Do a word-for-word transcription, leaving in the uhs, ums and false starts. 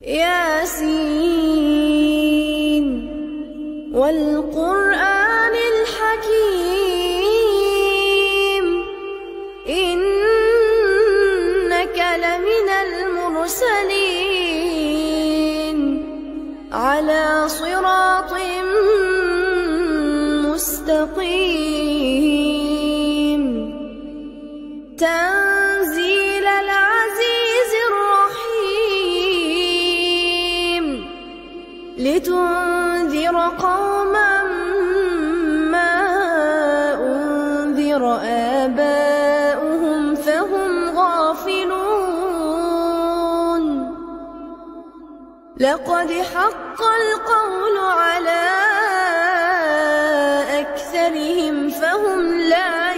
ياسين والقرآن الحكيم إنك لمن المرسلين على صراط مستقيم تنزيل العزيز الرحيم لتنذر قوما ما أنذر آباؤهم فهم غافلون لقد حق القول على أكثرهم فهم لا